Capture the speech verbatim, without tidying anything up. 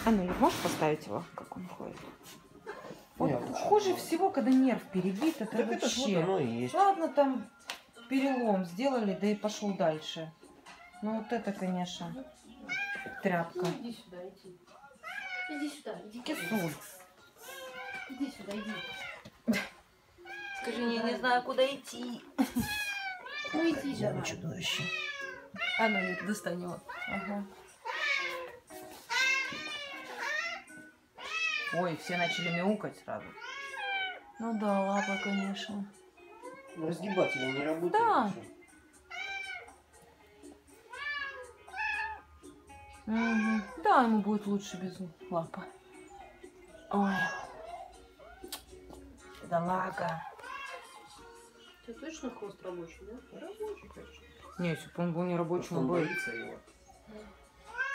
А ну, можешь поставить его, как он ходит? Вот Нет, хуже всего, когда нерв перебит, это так это вообще. вот оно и есть. Ладно, там перелом сделали, да и пошел дальше. Ну вот это, конечно, тряпка. Ну, иди сюда, иди. Иди сюда, иди. Кисуль. Иди сюда, иди. Скажи, я не знаю, куда идти. Ну иди давай. Чудовище. А ну, Вик, достань его. Ага. Ой, все начали мяукать сразу. Ну да, лапа, конечно. Разгибатели не работают. Да. Еще. Угу. Да, ему будет лучше без лапы. Ой. Бедолага. Ты точно хвост рабочий, да? Рабочий, конечно. Не, если бы он был не рабочим, Он он бы... боится его.